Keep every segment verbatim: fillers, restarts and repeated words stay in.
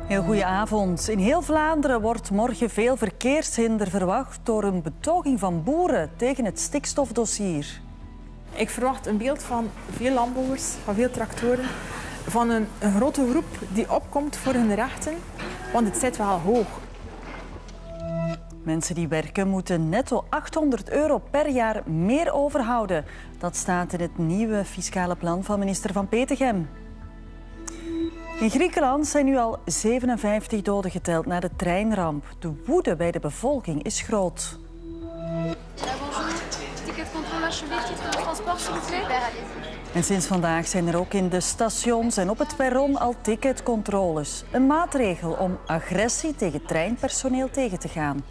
Heel goede avond. In heel Vlaanderen wordt morgen veel verkeershinder verwacht door een betoging van boeren tegen het stikstofdossier. Ik verwacht een beeld van veel landbouwers, van veel tractoren, van een, een grote groep die opkomt voor hun rechten, want het zit wel hoog. Mensen die werken moeten netto achthonderd euro per jaar meer overhouden. Dat staat in het nieuwe fiscale plan van minister Van Petegem. In Griekenland zijn nu al zevenenvijftig doden geteld na de treinramp. De woede bij de bevolking is groot. En sinds vandaag zijn er ook in de stations en op het perron al ticketcontroles. Een maatregel om agressie tegen treinpersoneel tegen te gaan.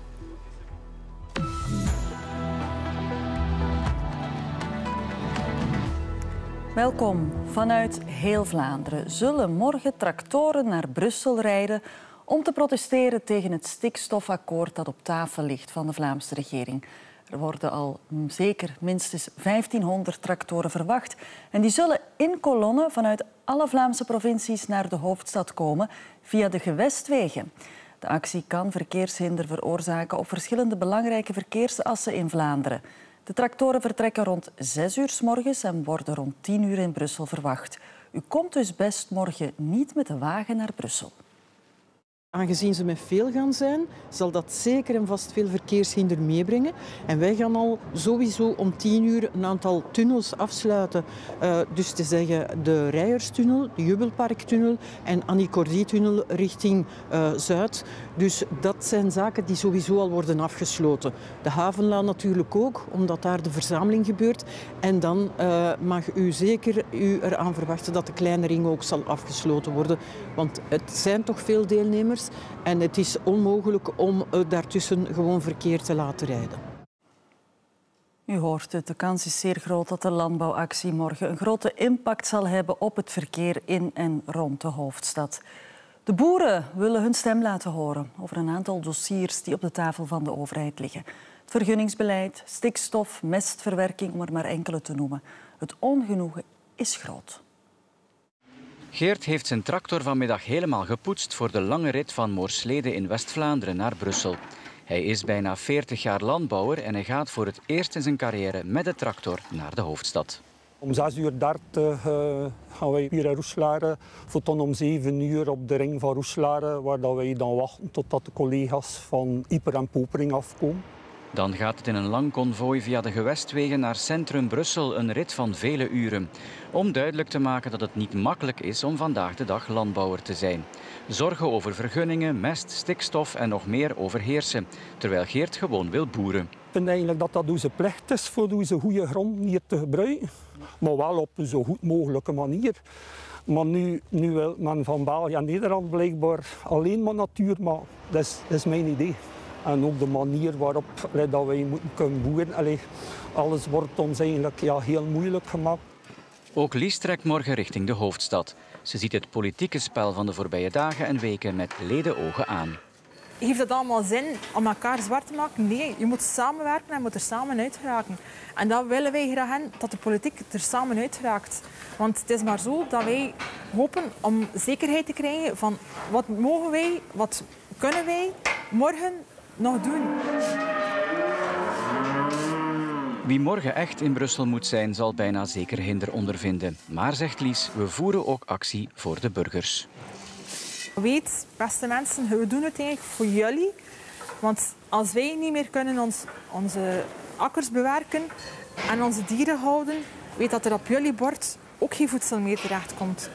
Welkom. Vanuit heel Vlaanderen zullen morgen tractoren naar Brussel rijden om te protesteren tegen het stikstofakkoord dat op tafel ligt van de Vlaamse regering. Er worden al zeker minstens vijftienhonderd tractoren verwacht en die zullen in kolonnen vanuit alle Vlaamse provincies naar de hoofdstad komen via de gewestwegen. De actie kan verkeershinder veroorzaken op verschillende belangrijke verkeersassen in Vlaanderen. De tractoren vertrekken rond zes uur 's morgens en worden rond tien uur in Brussel verwacht. U komt dus best morgen niet met de wagen naar Brussel. Aangezien ze met veel gaan zijn, zal dat zeker en vast veel verkeershinder meebrengen. En wij gaan al sowieso om tien uur een aantal tunnels afsluiten. Uh, dus te zeggen de Rijerstunnel, de Jubelparktunnel en Annie Cordy-tunnel richting uh, Zuid. Dus dat zijn zaken die sowieso al worden afgesloten. De Havenlaan natuurlijk ook, omdat daar de verzameling gebeurt. En dan uh, mag u zeker u eraan verwachten dat de kleine ring ook zal afgesloten worden. Want het zijn toch veel deelnemers. En het is onmogelijk om daartussen gewoon verkeer te laten rijden. U hoort het, de kans is zeer groot dat de landbouwactie morgen een grote impact zal hebben op het verkeer in en rond de hoofdstad. De boeren willen hun stem laten horen over een aantal dossiers die op de tafel van de overheid liggen. Het vergunningsbeleid, stikstof, mestverwerking, om er maar enkele te noemen. Het ongenoegen is groot. Geert heeft zijn tractor vanmiddag helemaal gepoetst voor de lange rit van Moorslede in West-Vlaanderen naar Brussel. Hij is bijna veertig jaar landbouwer en hij gaat voor het eerst in zijn carrière met de tractor naar de hoofdstad. Om zes uur dertig uh, gaan wij hier in Roeselare, voor dan om zeven uur op de ring van Roeselare, waar dat wij dan wachten totdat de collega's van Ieper en Popering afkomen. Dan gaat het in een lang konvooi via de gewestwegen naar centrum Brussel, een rit van vele uren. Om duidelijk te maken dat het niet makkelijk is om vandaag de dag landbouwer te zijn. Zorgen over vergunningen, mest, stikstof en nog meer overheersen. Terwijl Geert gewoon wil boeren. Ik vind eigenlijk dat dat onze plicht is voor onze goede grond hier te gebruiken. Maar wel op een zo goed mogelijke manier. Maar nu, nu wil men van België en Nederland blijkbaar alleen maar natuur, maar dat is, dat is mijn idee. En ook de manier waarop allee, dat wij moeten kunnen boeren. Allee, alles wordt ons eigenlijk ja, heel moeilijk gemaakt. Ook Lies trekt morgen richting de hoofdstad. Ze ziet het politieke spel van de voorbije dagen en weken met ledenogen aan. Heeft het allemaal zin om elkaar zwart te maken? Nee, je moet samenwerken en moet er samen uit geraken. En dat willen wij graag hebben, dat de politiek er samen uit raakt. Want het is maar zo dat wij hopen om zekerheid te krijgen van wat mogen wij, wat kunnen wij morgen nog doen. Wie morgen echt in Brussel moet zijn, zal bijna zeker hinder ondervinden. Maar, zegt Lies, we voeren ook actie voor de burgers. Weet, beste mensen, we doen het eigenlijk voor jullie. Want als wij niet meer kunnen ons, onze akkers bewerken en onze dieren houden, weet dat er op jullie bord ook geen voedsel meer terechtkomt.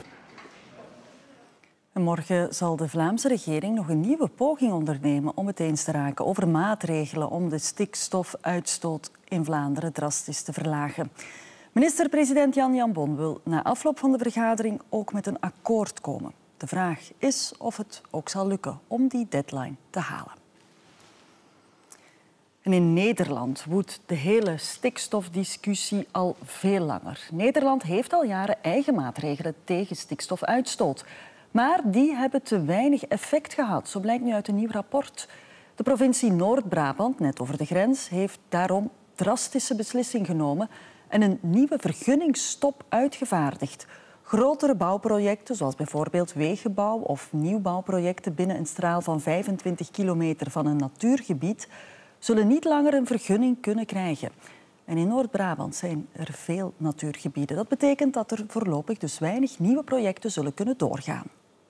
En morgen zal de Vlaamse regering nog een nieuwe poging ondernemen om het eens te raken over maatregelen om de stikstofuitstoot in Vlaanderen drastisch te verlagen. Minister-president Jan Jambon wil na afloop van de vergadering ook met een akkoord komen. De vraag is of het ook zal lukken om die deadline te halen. En in Nederland woedt de hele stikstofdiscussie al veel langer. Nederland heeft al jaren eigen maatregelen tegen stikstofuitstoot. Maar die hebben te weinig effect gehad, zo blijkt nu uit een nieuw rapport. De provincie Noord-Brabant, net over de grens, heeft daarom drastische beslissing genomen en een nieuwe vergunningsstop uitgevaardigd. Grotere bouwprojecten, zoals bijvoorbeeld wegenbouw of nieuwbouwprojecten binnen een straal van vijfentwintig kilometer van een natuurgebied, zullen niet langer een vergunning kunnen krijgen. En in Noord-Brabant zijn er veel natuurgebieden. Dat betekent dat er voorlopig dus weinig nieuwe projecten zullen kunnen doorgaan.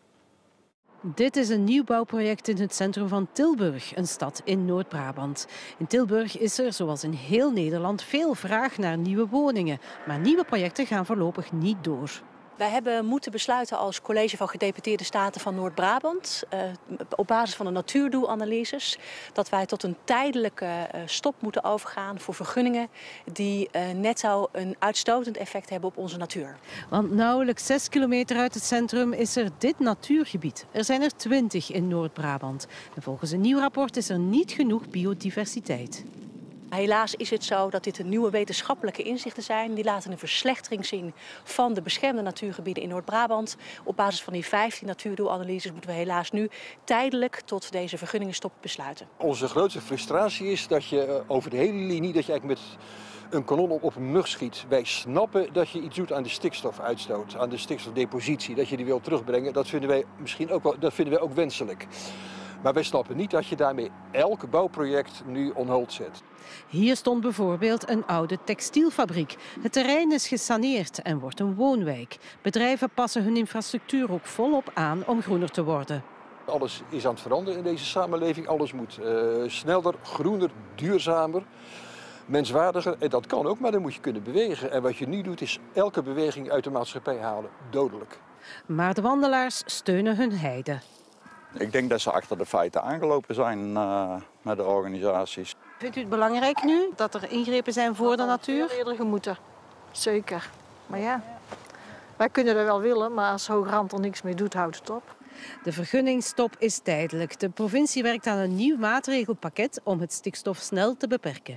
Dit is een nieuwbouwproject in het centrum van Tilburg, een stad in Noord-Brabant. In Tilburg is er, zoals in heel Nederland, veel vraag naar nieuwe woningen. Maar nieuwe projecten gaan voorlopig niet door. Wij hebben moeten besluiten als College van Gedeputeerde Staten van Noord-Brabant, uh, op basis van de natuurdoelanalyses, dat wij tot een tijdelijke uh, stop moeten overgaan voor vergunningen die uh, net zo een uitstotend effect hebben op onze natuur. Want nauwelijks zes kilometer uit het centrum is er dit natuurgebied. Er zijn er twintig in Noord-Brabant. En volgens een nieuw rapport is er niet genoeg biodiversiteit. Helaas is het zo dat dit een nieuwe wetenschappelijke inzichten zijn. Die laten een verslechtering zien van de beschermde natuurgebieden in Noord-Brabant. Op basis van die vijftien natuurdoelanalyses moeten we helaas nu tijdelijk tot deze vergunningenstop besluiten. Onze grootste frustratie is dat je over de hele linie dat je eigenlijk met een kanon op, op een mug schiet. Wij snappen dat je iets doet aan de stikstofuitstoot, aan de stikstofdepositie, dat je die wil terugbrengen. Dat vinden wij misschien ook wel, dat vinden wij ook wenselijk. Maar wij snappen niet dat je daarmee elk bouwproject nu on hold zet. Hier stond bijvoorbeeld een oude textielfabriek. Het terrein is gesaneerd en wordt een woonwijk. Bedrijven passen hun infrastructuur ook volop aan om groener te worden. Alles is aan het veranderen in deze samenleving. Alles moet uh, sneller, groener, duurzamer, menswaardiger. En dat kan ook, maar dan moet je kunnen bewegen. En wat je nu doet is elke beweging uit de maatschappij halen. Dodelijk. Maar de wandelaars steunen hun heide. Ik denk dat ze achter de feiten aangelopen zijn uh, met de organisaties. Vindt u het belangrijk nu dat er ingrepen zijn voor de natuur? Eerder gemoeten, zeker. Maar ja, wij kunnen dat wel willen, maar als Hoogrand er niks mee doet, houdt het op. De vergunningstop is tijdelijk. De provincie werkt aan een nieuw maatregelpakket om het stikstof snel te beperken.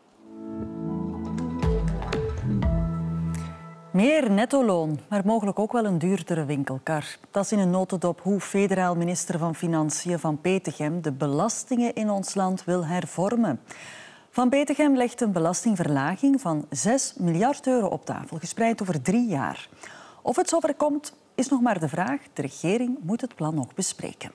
Meer nettoloon, maar mogelijk ook wel een duurdere winkelkar. Dat is in een notendop hoe federaal minister van Financiën Van Petegem de belastingen in ons land wil hervormen. Van Petegem legt een belastingverlaging van zes miljard euro op tafel, gespreid over drie jaar. Of het zover komt, is nog maar de vraag. De regering moet het plan nog bespreken.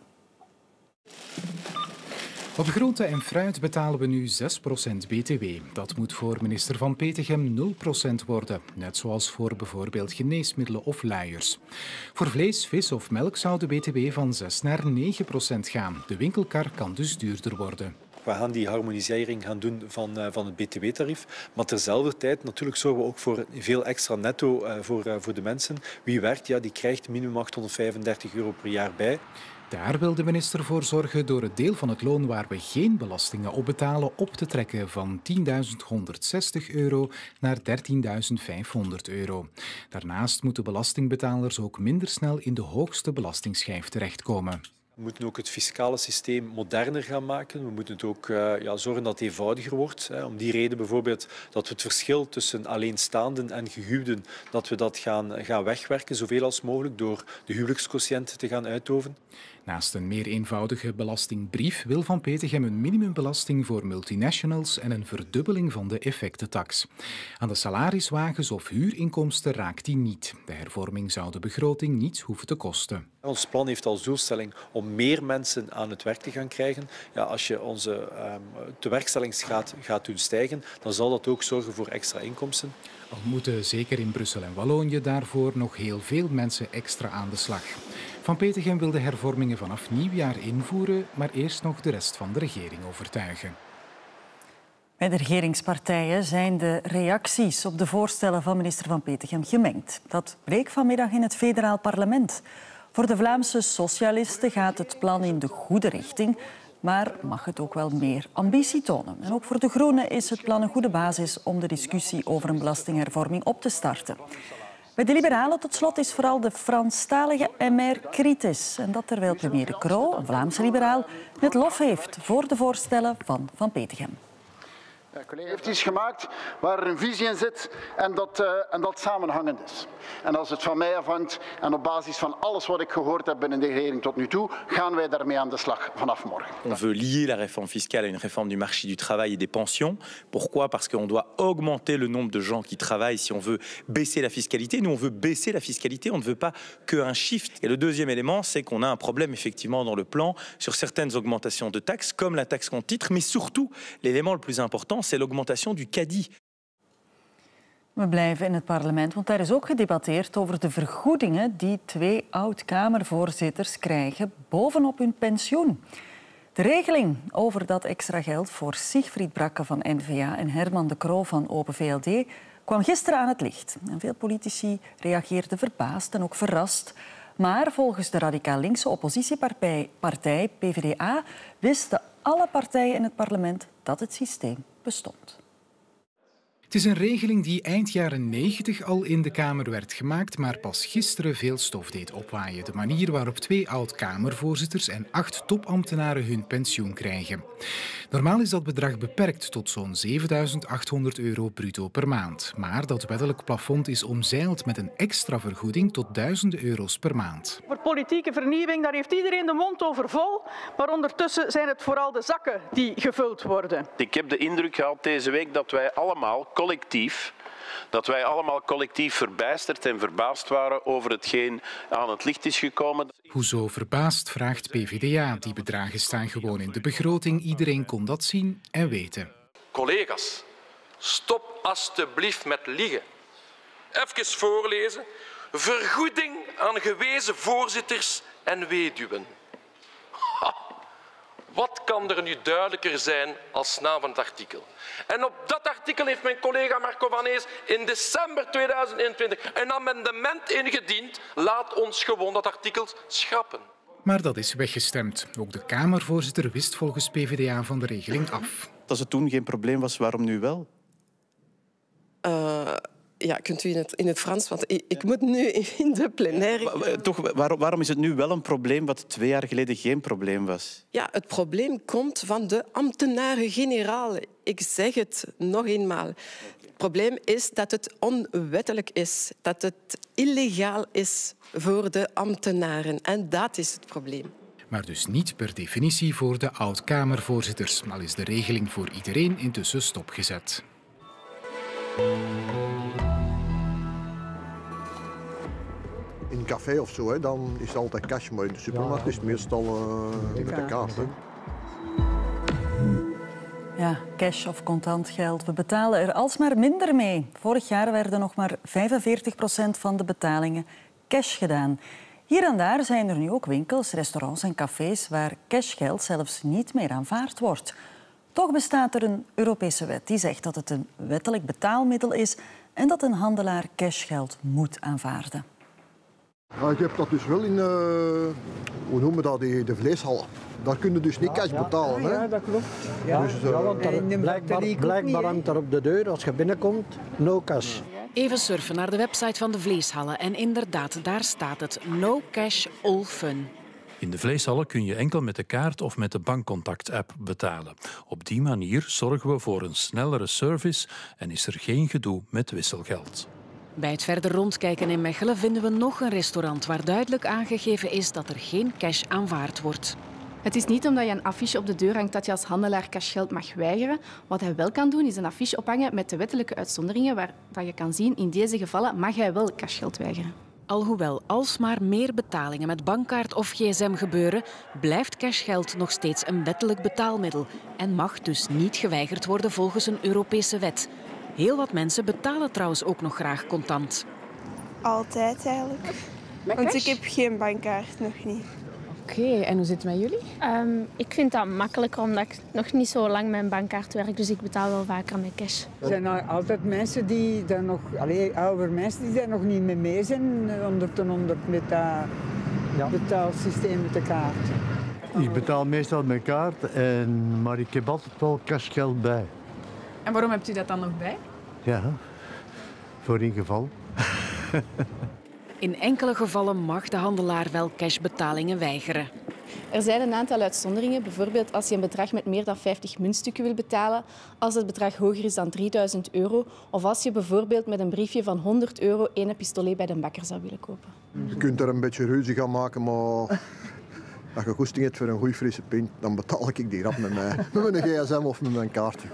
Op groente en fruit betalen we nu zes procent B T W. Dat moet voor minister Van Petegem nul procent worden. Net zoals voor bijvoorbeeld geneesmiddelen of luiers. Voor vlees, vis of melk zou de B T W van zes naar negen procent gaan. De winkelkar kan dus duurder worden. We gaan die harmonisering gaan doen van, uh, van het B T W-tarief. Maar terzelfde tijd natuurlijk zorgen we ook voor veel extra netto uh, voor, uh, voor de mensen. Wie werkt, ja, die krijgt minimum achthonderdvijfendertig euro per jaar bij. Daar wil de minister voor zorgen door het deel van het loon waar we geen belastingen op betalen op te trekken van tienduizend honderdzestig euro naar dertienduizend vijfhonderd euro. Daarnaast moeten belastingbetalers ook minder snel in de hoogste belastingsschijf terechtkomen. We moeten ook het fiscale systeem moderner gaan maken. We moeten het ook uh, ja, zorgen dat het eenvoudiger wordt. Hè. Om die reden bijvoorbeeld dat we het verschil tussen alleenstaanden en gehuwden, dat we dat gaan, gaan wegwerken, zoveel als mogelijk, door de huwelijksquotient te gaan uitdoven. Naast een meer eenvoudige belastingbrief wil Van Petegem een minimumbelasting voor multinationals en een verdubbeling van de effectentax. Aan de salariswagens of huurinkomsten raakt die niet. De hervorming zou de begroting niets hoeven te kosten. Ons plan heeft als doelstelling om meer mensen aan het werk te gaan krijgen. Ja, als je onze um, tewerkstellingsgraad gaat doen stijgen, dan zal dat ook zorgen voor extra inkomsten. Al moeten zeker in Brussel en Wallonië daarvoor nog heel veel mensen extra aan de slag. Van Petegem wil de hervormingen vanaf nieuwjaar invoeren, maar eerst nog de rest van de regering overtuigen. Bij de regeringspartijen zijn de reacties op de voorstellen van minister Van Petegem gemengd. Dat bleek vanmiddag in het federaal parlement. Voor de Vlaamse socialisten gaat het plan in de goede richting, maar mag het ook wel meer ambitie tonen. En ook voor de Groenen is het plan een goede basis om de discussie over een belastinghervorming op te starten. Bij de Liberalen tot slot is vooral de Franstalige M R kritisch. En dat terwijl premier De Croo, een Vlaamse liberaal, het lof heeft voor de voorstellen van Van Petegem. heeft iets gemaakt waar er een visie in zit en dat, uh, en dat samenhangend is. En als het van mij afhangt en op basis van alles wat ik gehoord heb binnen de regering tot nu toe, gaan wij daarmee aan de slag vanaf morgen. On veut lier la réforme fiscale à une réforme du marché du travail et des pensions. Pourquoi? Parce qu'on doit augmenter le nombre de gens qui travaillent si on veut baisser la fiscalité. Nous, on veut baisser la fiscalité, on ne veut pas qu'un chiffre. Et le deuxième élément, c'est qu'on a un problème effectivement dans le plan sur certaines augmentations de taxes, comme la taxe compte titre, mais surtout, l'élément le plus important, c'est l'augmentation du caddie. We blijven in het parlement, want daar is ook gedebatteerd over de vergoedingen die twee oud-Kamervoorzitters krijgen bovenop hun pensioen. De regeling over dat extra geld voor Siegfried Brakke van N V A en Herman de Croo van Open V L D kwam gisteren aan het licht. En veel politici reageerden verbaasd en ook verrast. Maar volgens de radicaal-linkse oppositiepartij partij P V D A wisten alle partijen in het parlement dat het systeem bestond. Het is een regeling die eind jaren negentig al in de Kamer werd gemaakt, maar pas gisteren veel stof deed opwaaien. De manier waarop twee oud-Kamervoorzitters en acht topambtenaren hun pensioen krijgen. Normaal is dat bedrag beperkt tot zo'n zevenduizend achthonderd euro bruto per maand. Maar dat wettelijk plafond is omzeild met een extra vergoeding tot duizenden euro's per maand. Voor politieke vernieuwing, daar heeft iedereen de mond over vol. Maar ondertussen zijn het vooral de zakken die gevuld worden. Ik heb de indruk gehad deze week dat wij allemaal collectief, dat wij allemaal collectief verbijsterd en verbaasd waren over hetgeen aan het licht is gekomen. Hoezo verbaasd, vraagt P V D A. Die bedragen staan gewoon in de begroting. Iedereen kon dat zien en weten. Collega's, stop alstublieft met liegen. Even voorlezen. Vergoeding aan gewezen voorzitters en weduwen. Ha. Wat kan er nu duidelijker zijn als naam van het artikel? En op dat artikel heeft mijn collega Marco van Ees in december tweeduizend eenentwintig een amendement ingediend. Laat ons gewoon dat artikel schrappen. Maar dat is weggestemd. Ook de Kamervoorzitter wist volgens P V D A van de regeling af. Als het toen geen probleem was, waarom nu wel? Uh... Ja, kunt u in het, in het Frans, want ik, ik moet nu in de plenaire... Toch, waarom, waarom is het nu wel een probleem wat twee jaar geleden geen probleem was? Ja, het probleem komt van de ambtenaren-generaal. Ik zeg het nog eenmaal. Het probleem is dat het onwettelijk is, dat het illegaal is voor de ambtenaren. En dat is het probleem. Maar dus niet per definitie voor de oud-Kamervoorzitters. Al is de regeling voor iedereen intussen stopgezet. In een café of zo, hè, dan is het altijd cash, maar in de supermarkt is het meestal uh, met de kaart. Hè. Ja, cash of contant geld. We betalen er alsmaar minder mee. Vorig jaar werden nog maar vijfenveertig procent van de betalingen cash gedaan. Hier en daar zijn er nu ook winkels, restaurants en cafés waar cashgeld zelfs niet meer aanvaard wordt. Toch bestaat er een Europese wet die zegt dat het een wettelijk betaalmiddel is en dat een handelaar cashgeld moet aanvaarden. Ja, je hebt dat dus wel in, uh, hoe noemen we dat, de, de vleeshal. Daar kun je dus niet cash betalen. Ja, ja, dat klopt. Ja, dus, uh, ja, want daar, blijkbaar blijkbaar hangt daar op de deur, als je binnenkomt, no cash. Even surfen naar de website van de vleeshallen en inderdaad, daar staat het no cash, all fun. In de vleeshallen kun je enkel met de kaart of met de bankcontact-app betalen. Op die manier zorgen we voor een snellere service en is er geen gedoe met wisselgeld. Bij het verder rondkijken in Mechelen vinden we nog een restaurant waar duidelijk aangegeven is dat er geen cash aanvaard wordt. Het is niet omdat je een affiche op de deur hangt dat je als handelaar cashgeld mag weigeren. Wat hij wel kan doen is een affiche ophangen met de wettelijke uitzonderingen waar dat je kan zien in deze gevallen mag hij wel cashgeld weigeren. Alhoewel alsmaar meer betalingen met bankkaart of gsm gebeuren, blijft cashgeld nog steeds een wettelijk betaalmiddel en mag dus niet geweigerd worden volgens een Europese wet. Heel wat mensen betalen trouwens ook nog graag contant. Altijd eigenlijk. Met Want cash? ik heb geen bankkaart, nog niet. Oké, okay, en hoe zit het met jullie? Um, ik vind dat makkelijker omdat ik nog niet zo lang met een bankkaart werk, dus ik betaal wel vaker met cash. Er zijn altijd mensen die daar nog, allee, oude mensen die daar nog niet mee mee zijn, honderd en honderd met dat ja. betaalsysteem met de kaart. Ik betaal meestal met kaart, en, maar ik heb altijd wel cashgeld bij. En waarom hebt u dat dan nog bij? Ja, voor in geval. In enkele gevallen mag de handelaar wel cashbetalingen weigeren. Er zijn een aantal uitzonderingen. Bijvoorbeeld als je een bedrag met meer dan vijftig muntstukken wil betalen, als het bedrag hoger is dan drieduizend euro, of als je bijvoorbeeld met een briefje van honderd euro één pistolet bij de bakker zou willen kopen. Je kunt er een beetje ruzie gaan maken, maar als je goesting hebt voor een goede frisse pint, dan betaal ik die rap met, mij, met mijn gsm of met mijn kaartje.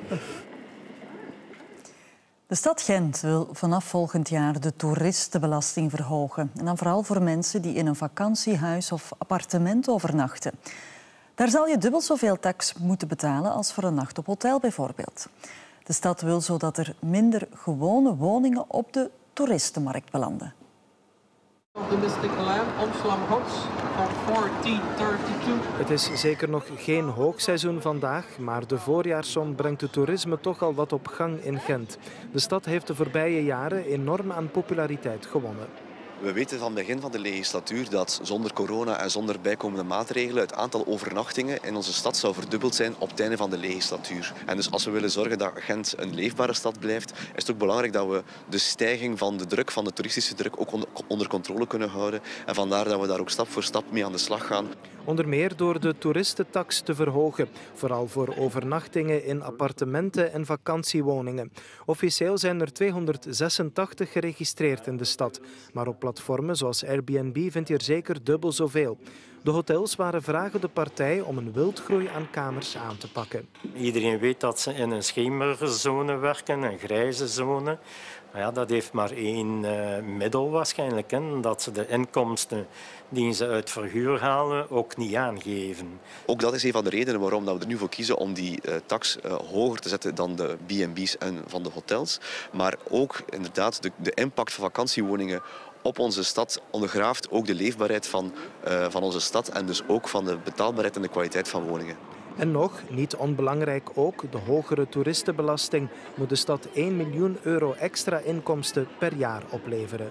De stad Gent wil vanaf volgend jaar de toeristenbelasting verhogen. En dan vooral voor mensen die in een vakantiehuis of appartement overnachten. Daar zal je dubbel zoveel tax moeten betalen als voor een nacht op hotel bijvoorbeeld. De stad wil zodat er minder gewone woningen op de toeristenmarkt belanden. Op de Mystic Land, Amsterdam-Gods van veertien tweeëndertig. Het is zeker nog geen hoogseizoen vandaag, maar de voorjaarszon brengt het toerisme toch al wat op gang in Gent. De stad heeft de voorbije jaren enorm aan populariteit gewonnen. We weten van het begin van de legislatuur dat zonder corona en zonder bijkomende maatregelen het aantal overnachtingen in onze stad zou verdubbeld zijn op het einde van de legislatuur. En dus als we willen zorgen dat Gent een leefbare stad blijft, is het ook belangrijk dat we de stijging van de druk, van de toeristische druk, ook onder controle kunnen houden. En vandaar dat we daar ook stap voor stap mee aan de slag gaan. Onder meer door de toeristentax te verhogen. Vooral voor overnachtingen in appartementen en vakantiewoningen. Officieel zijn er tweehonderdzesentachtig geregistreerd in de stad. Maar op platformen zoals Airbnb vind je er zeker dubbel zoveel. De hotels waren vragende partij om een wildgroei aan kamers aan te pakken. Iedereen weet dat ze in een schemerzone werken, een grijze zone. Maar ja, dat heeft maar één uh, middel waarschijnlijk. Hè, dat ze de inkomsten die ze uit verhuur halen ook niet aangeven. Ook dat is een van de redenen waarom we er nu voor kiezen om die uh, tax uh, hoger te zetten dan de B en B's en van de hotels. Maar ook inderdaad de, de impact van vakantiewoningen op onze stad ondergraaft ook de leefbaarheid van, uh, van onze stad en dus ook van de betaalbaarheid en de kwaliteit van woningen. En nog, niet onbelangrijk ook, de hogere toeristenbelasting moet de stad één miljoen euro extra inkomsten per jaar opleveren.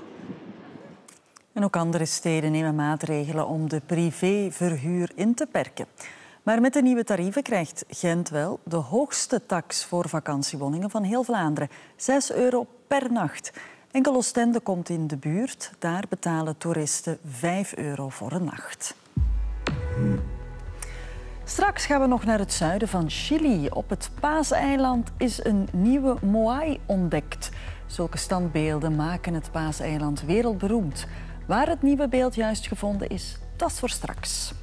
En ook andere steden nemen maatregelen om de privéverhuur in te perken. Maar met de nieuwe tarieven krijgt Gent wel de hoogste tax voor vakantiewoningen van heel Vlaanderen. zes euro per nacht. Enkel Oostende komt in de buurt. Daar betalen toeristen vijf euro voor een nacht. Straks gaan we nog naar het zuiden van Chili. Op het Paaseiland is een nieuwe moai ontdekt. Zulke standbeelden maken het Paaseiland wereldberoemd. Waar het nieuwe beeld juist gevonden is, dat is voor straks.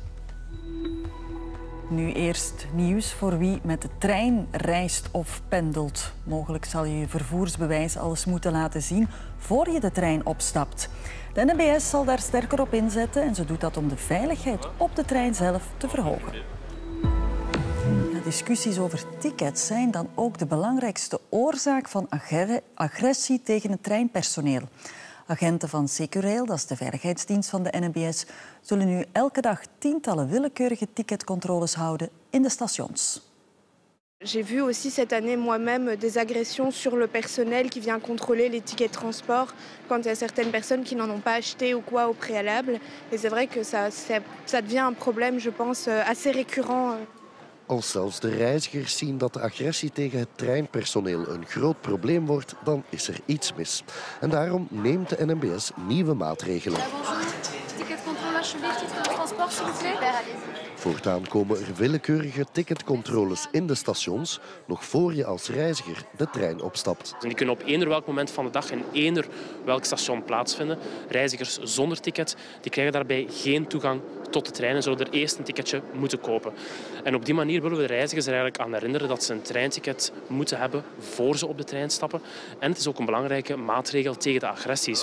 Nu eerst nieuws voor wie met de trein reist of pendelt. Mogelijk zal je je vervoersbewijs al eens moeten laten zien voor je de trein opstapt. De N B S zal daar sterker op inzetten en ze doet dat om de veiligheid op de trein zelf te verhogen. Ja, discussies over tickets zijn dan ook de belangrijkste oorzaak van agressie tegen het treinpersoneel. Agenten van Securail, dat is de veiligheidsdienst van de N B S, zullen nu elke dag tientallen willekeurige ticketcontroles houden in de stations. J'ai vu aussi cette année moi-même des agressions sur le personnel qui vient contrôler les tickets de transport quand il y a certaines personnes qui n'en ont pas acheté ou quoi au préalable. Et c'est vrai que ça, ça devient un problème, je pense, assez récurrent. Als zelfs de reizigers zien dat de agressie tegen het treinpersoneel een groot probleem wordt, dan is er iets mis. En daarom neemt de N B S nieuwe maatregelen. Ticketcontrole alsjeblieft, titre de transport, s'il vous plaît. Voortaan komen er willekeurige ticketcontroles in de stations, nog voor je als reiziger de trein opstapt. Die kunnen op eender welk moment van de dag in eender welk station plaatsvinden. Reizigers zonder ticket die krijgen daarbij geen toegang tot de trein en zullen er eerst een ticketje moeten kopen. En op die manier willen we de reizigers er eigenlijk aan herinneren dat ze een treinticket moeten hebben voor ze op de trein stappen. En het is ook een belangrijke maatregel tegen de agressies.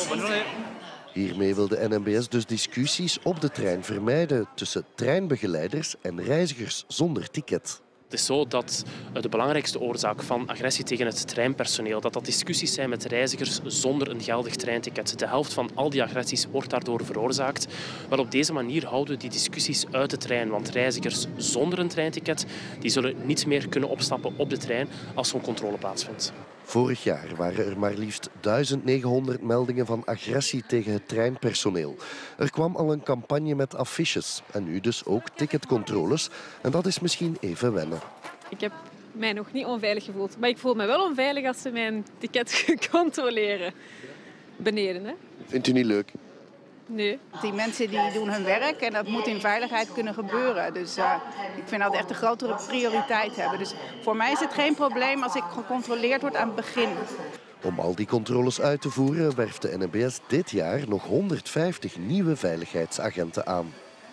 Hiermee wil de N B S dus discussies op de trein vermijden tussen treinbegeleiders en reizigers zonder ticket. Het is zo dat de belangrijkste oorzaak van agressie tegen het treinpersoneel, dat dat discussies zijn met reizigers zonder een geldig treinticket. De helft van al die agressies wordt daardoor veroorzaakt. Wel, op deze manier houden we die discussies uit de trein, want reizigers zonder een treinticket die zullen niet meer kunnen opstappen op de trein als er een controle plaatsvindt. Vorig jaar waren er maar liefst duizend negenhonderd meldingen van agressie tegen het treinpersoneel. Er kwam al een campagne met affiches en nu dus ook ticketcontroles. En dat is misschien even wennen. Ik heb mij nog niet onveilig gevoeld, maar ik voel me wel onveilig als ze mijn ticket controleren. Beneden, hè? Vindt u niet leuk? Nee. Die mensen die doen hun werk en dat moet in veiligheid kunnen gebeuren. Dus uh, ik vind dat echt een grotere prioriteit hebben. Dus voor mij is het geen probleem als ik gecontroleerd word aan het begin. Om al die controles uit te voeren werft de N M B S dit jaar nog honderdvijftig nieuwe veiligheidsagenten aan.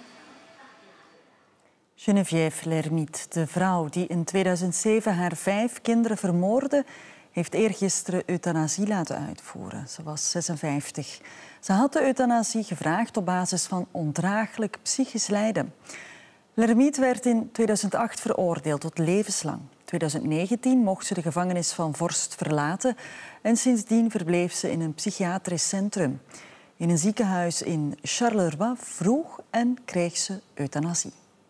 Geneviève Lermite, de vrouw die in tweeduizend zeven haar vijf kinderen vermoordde, heeft eergisteren euthanasie laten uitvoeren. Ze was zesenvijftig. Ze had de euthanasie gevraagd op basis van ondraaglijk psychisch lijden. Lermite werd in tweeduizend acht veroordeeld tot levenslang. In tweeduizend negentien mocht ze de gevangenis van Vorst verlaten en sindsdien verbleef ze in een psychiatrisch centrum. In een ziekenhuis in Charleroi vroeg en kreeg ze euthanasie.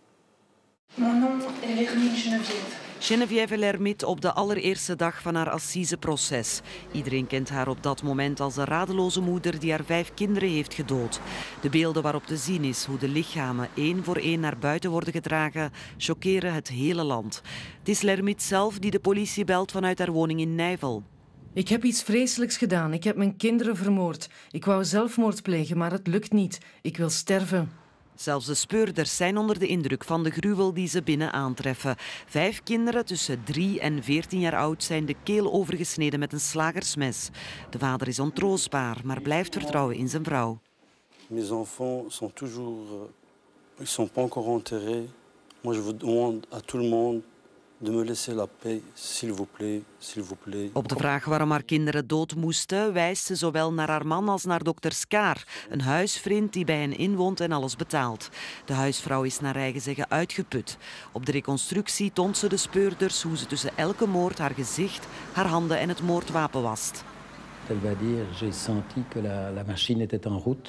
Mon nom est Lermite Geneviève. Geneviève Lermite op de allereerste dag van haar assiseproces. Iedereen kent haar op dat moment als de radeloze moeder die haar vijf kinderen heeft gedood. De beelden waarop te zien is hoe de lichamen één voor één naar buiten worden gedragen, choqueren het hele land. Het is Lermite zelf die de politie belt vanuit haar woning in Nijvel. Ik heb iets vreselijks gedaan. Ik heb mijn kinderen vermoord. Ik wou zelfmoord plegen, maar het lukt niet. Ik wil sterven. Zelfs de speurders zijn onder de indruk van de gruwel die ze binnen aantreffen. Vijf kinderen tussen drie en veertien jaar oud zijn de keel overgesneden met een slagersmes. De vader is ontroostbaar, maar blijft vertrouwen in zijn vrouw. Mes enfants sont toujours, ils sont pas encore enterrés. Moi je vous demande à tout le monde de me laisser la paix, s'il vous plaît, s'il vous plaît. Op de vraag waarom haar kinderen dood moesten, wijst ze zowel naar haar man als naar dokter Skaar, een huisvriend die bij hen inwoont en alles betaalt. De huisvrouw is naar eigen zeggen uitgeput. Op de reconstructie toont ze de speurders hoe ze tussen elke moord haar gezicht, haar handen en het moordwapen wast. Elle va dire, j'ai senti que la, la machine était en route.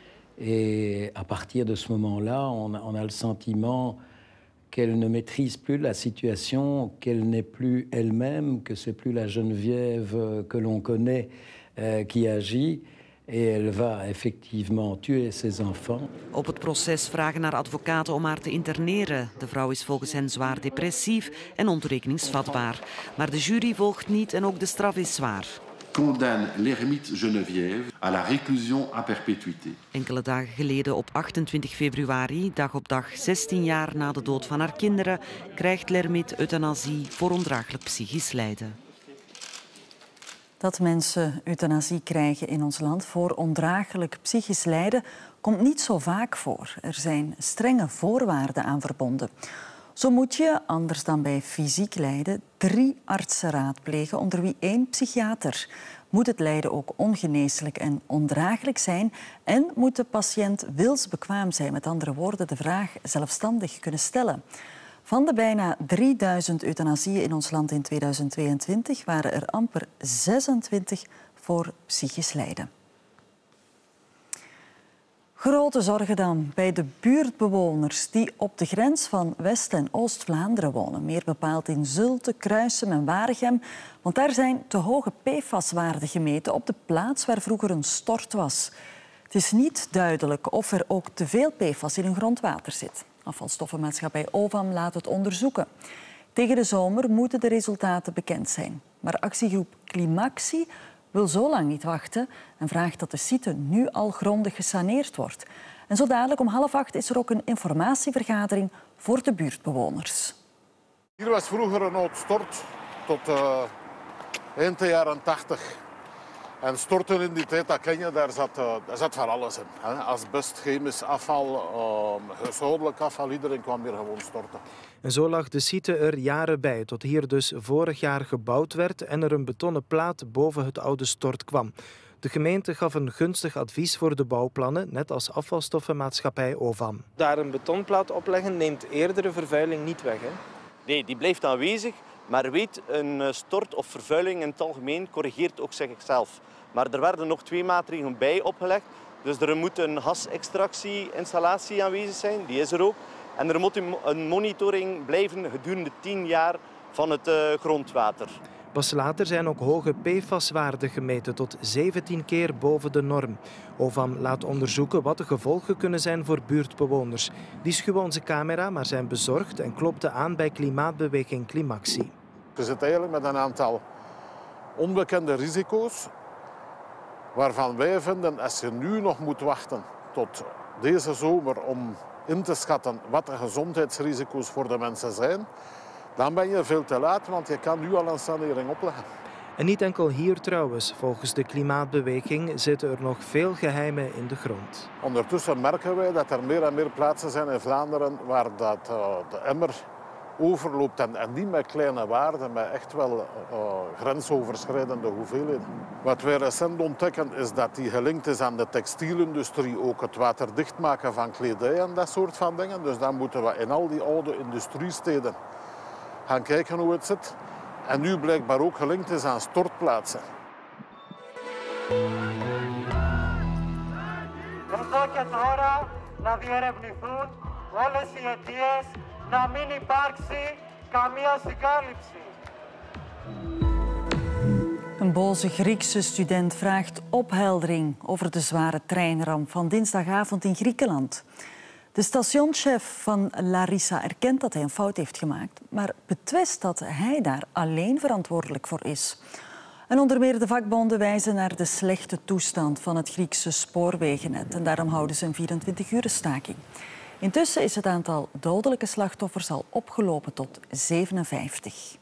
Et à partir de ce moment-là, on, on a le sentiment qu'elle ne maîtrise plus la situation, qu'elle n'est plus elle-même, que c'est plus la Geneviève que l'on connaît euh, qui agit. Et elle va effectivement tuer ses enfants. Op het proces vragen haar advocaten om haar te interneren. De vrouw is volgens hen zwaar depressief en ontoerekeningsvatbaar. Maar de jury volgt niet en ook de straf is zwaar. Condamne Lermite Geneviève à la réclusion à perpétuité. Enkele dagen geleden, op achtentwintig februari, dag op dag zestien jaar na de dood van haar kinderen, krijgt Lermite euthanasie voor ondraaglijk psychisch lijden. Dat mensen euthanasie krijgen in ons land voor ondraaglijk psychisch lijden komt niet zo vaak voor. Er zijn strenge voorwaarden aan verbonden. Zo moet je, anders dan bij fysiek lijden, drie artsen raadplegen, onder wie één psychiater. Moet het lijden ook ongeneeslijk en ondraaglijk zijn en moet de patiënt wilsbekwaam zijn, met andere woorden de vraag zelfstandig kunnen stellen. Van de bijna drieduizend euthanasieën in ons land in tweeduizend tweeëntwintig waren er amper zesentwintig voor psychisch lijden. Grote zorgen dan bij de buurtbewoners die op de grens van West- en Oost-Vlaanderen wonen. Meer bepaald in Zulte, Kruissem en Waregem. Want daar zijn te hoge P F A S-waarden gemeten op de plaats waar vroeger een stort was. Het is niet duidelijk of er ook te veel P F A S in hun grondwater zit. Afvalstoffenmaatschappij OVAM laat het onderzoeken. Tegen de zomer moeten de resultaten bekend zijn. Maar actiegroep Climaxi wil zo lang niet wachten en vraagt dat de site nu al grondig gesaneerd wordt. En zo dadelijk om half acht is er ook een informatievergadering voor de buurtbewoners. Hier was vroeger een oud stort tot uh, eind de jaren tachtig. En storten in die tijd, dat ken je, daar zat, uh, daar zat van alles in. Hè? Asbest, chemisch afval, uh, huishoudelijk afval, iedereen kwam hier gewoon storten. En zo lag de site er jaren bij, tot hier dus vorig jaar gebouwd werd en er een betonnen plaat boven het oude stort kwam. De gemeente gaf een gunstig advies voor de bouwplannen, net als afvalstoffenmaatschappij OVAM. Daar een betonplaat opleggen neemt eerdere vervuiling niet weg, hè? Nee, die blijft aanwezig. Maar weet, een stort of vervuiling in het algemeen corrigeert ook zichzelf. Maar er werden nog twee maatregelen bij opgelegd. Dus er moet een gasextractieinstallatie aanwezig zijn, die is er ook. En er moet een monitoring blijven gedurende tien jaar van het uh, grondwater. Pas later zijn ook hoge P F A S-waarden gemeten, tot zeventien keer boven de norm. OVAM laat onderzoeken wat de gevolgen kunnen zijn voor buurtbewoners. Die schuwen onze camera, maar zijn bezorgd en klopten aan bij klimaatbeweging Climaxi. Je zit eigenlijk met een aantal onbekende risico's waarvan wij vinden, als je nu nog moet wachten tot deze zomer om in te schatten wat de gezondheidsrisico's voor de mensen zijn, dan ben je veel te laat, want je kan nu al een sanering opleggen. En niet enkel hier trouwens. Volgens de klimaatbeweging zitten er nog veel geheimen in de grond. Ondertussen merken wij dat er meer en meer plaatsen zijn in Vlaanderen waar dat, uh, de emmer overloopt. En, en niet met kleine waarden, maar echt wel uh, grensoverschrijdende hoeveelheden. Wat wij recent ontdekken is dat die gelinkt is aan de textielindustrie, ook het waterdicht maken van kledij en dat soort van dingen. Dus dan moeten we in al die oude industriesteden gaan kijken hoe het zit. En nu blijkbaar ook gelinkt is aan stortplaatsen. Εδώ και τώρα να διερευνηθούν όλες οι αιτίες, να μην υπάρξει καμία συγκάλυψη. Een boze Griekse student vraagt opheldering over de zware treinramp van dinsdagavond in Griekenland. De stationschef van Larissa erkent dat hij een fout heeft gemaakt, maar betwist dat hij daar alleen verantwoordelijk voor is. En onder meer de vakbonden wijzen naar de slechte toestand van het Griekse spoorwegennet en daarom houden ze een vierentwintig-uren staking. Intussen is het aantal dodelijke slachtoffers al opgelopen tot zevenenvijftig.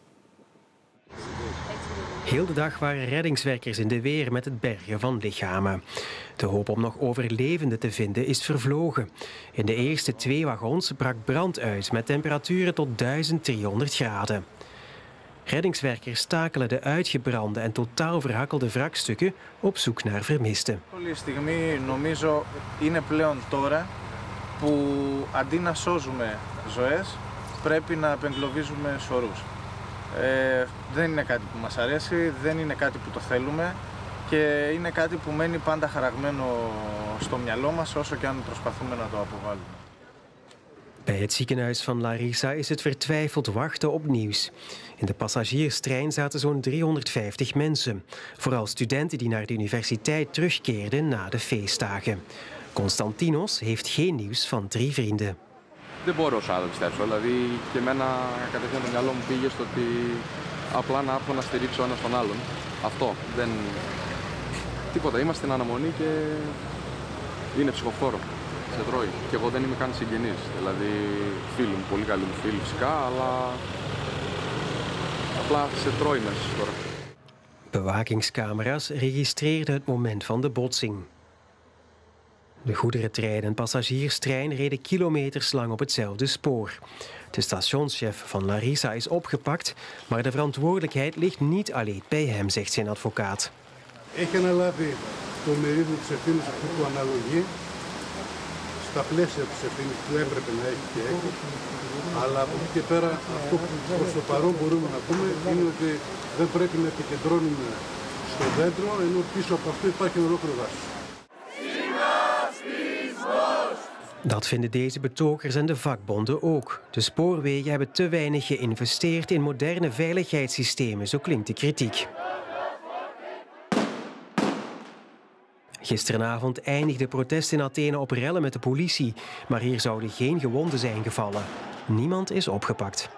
Heel de dag waren reddingswerkers in de weer met het bergen van lichamen. De hoop om nog overlevenden te vinden is vervlogen. In de eerste twee wagons brak brand uit met temperaturen tot duizend driehonderd graden. Reddingswerkers takelen de uitgebrande en totaal verhakkelde wrakstukken op zoek naar vermisten. Όλη στιγμή νομίζω είναι πλέον τώρα που αντί να σώζουμε ζωές πρέπει να απεγκλωβίζουμε σωρούς. Ε, δεν είναι κάτι που μας αρέσει, δεν είναι κάτι που το θέλουμε και είναι κάτι που μένει πάντα χαραγμένο στο μυαλό μας όσο και αν προσπαθούμε να το αποβάλουμε. Bij het ziekenhuis van Larissa is het vertwijfeld wachten op nieuws. In de passagierstrein zaten zo'n driehonderdvijftig mensen. Vooral studenten die naar de universiteit terugkeerden na de feestdagen. Konstantinos heeft geen nieuws van drie vrienden. Δεν μπορούσα να το πιστέψω. Δηλαδή και εμένα κατευθείαν το μυαλό μου πήγε στο ότι απλά να έρθω να στηρίξω ένα τον άλλον. Αυτό. Δεν... Τίποτα. Είμαστε στην αναμονή και είναι ψυχοφόρο. Σε τρώει. Και εγώ δεν είμαι καν συγγενής. Δηλαδή φίλοι μου, πολύ καλοί μου φίλοι φυσικά, αλλά απλά σε τρώει μέσα τώρα. Bewakingscamera's registreerden het moment van de botsing. De goederentrein en passagierstrein reden kilometers lang op hetzelfde spoor. De stationschef van Larissa is opgepakt, maar de verantwoordelijkheid ligt niet alleen bij hem, zegt zijn advocaat. Έχει αναλάβει το μερίδιο της ευθύνης αυτού που αναλογεί στα πλαίσια της ευθύνης που έπρεπε να έχει και έχει. Αλλά από εκεί και πέρα αυτό που προς το παρόν μπορούμε να πούμε είναι ότι δεν πρέπει να επικεντρώνουμε στο δέντρο, ενώ πίσω από αυτό υπάρχει ένα ολόκληρο δάσος. Dat vinden deze betogers en de vakbonden ook. De spoorwegen hebben te weinig geïnvesteerd in moderne veiligheidssystemen, zo klinkt de kritiek. Gisteravond eindigde protest in Athene op rellen met de politie, maar hier zouden geen gewonden zijn gevallen. Niemand is opgepakt.